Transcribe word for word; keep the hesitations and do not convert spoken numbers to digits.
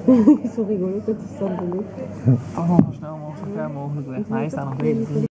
Sorry hoor, dat is dan de lucht. Allemaal zo snel mogelijk, zo ver mogelijk weg. Maar hij staat nog bezig.